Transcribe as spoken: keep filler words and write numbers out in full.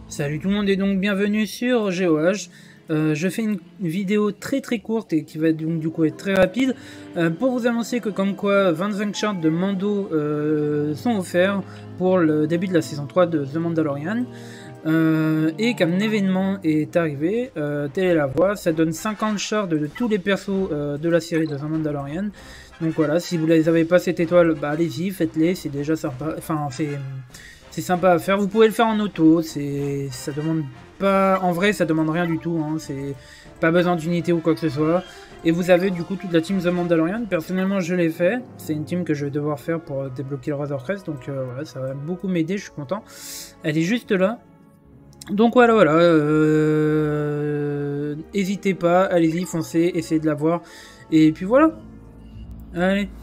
Salut tout le monde et donc bienvenue sur GeoH. Euh, je fais une vidéo très très courte et qui va donc du coup être très rapide euh, pour vous annoncer que comme quoi vingt-cinq charts de Mando euh, sont offerts pour le début de la saison trois de The Mandalorian euh, et qu'un événement est arrivé, euh, telle est la voix, ça donne cinquante charts de, de tous les persos euh, de la série de The Mandalorian. Donc voilà, si vous les avez pas cette étoile, bah allez-y, faites-les, c'est déjà sympa, enfin c'est... C'est sympa à faire, vous pouvez le faire en auto, c'est ça demande pas, en vrai ça demande rien du tout, hein. C'est pas besoin d'unité ou quoi que ce soit. Et vous avez du coup toute la team The Mandalorian, personnellement je l'ai fait, c'est une team que je vais devoir faire pour débloquer le Razor Crest, donc euh, voilà, ça va beaucoup m'aider, je suis content. Elle est juste là. Donc voilà, voilà, euh... n'hésitez pas, allez-y, foncez, essayez de la voir, et puis voilà. Allez.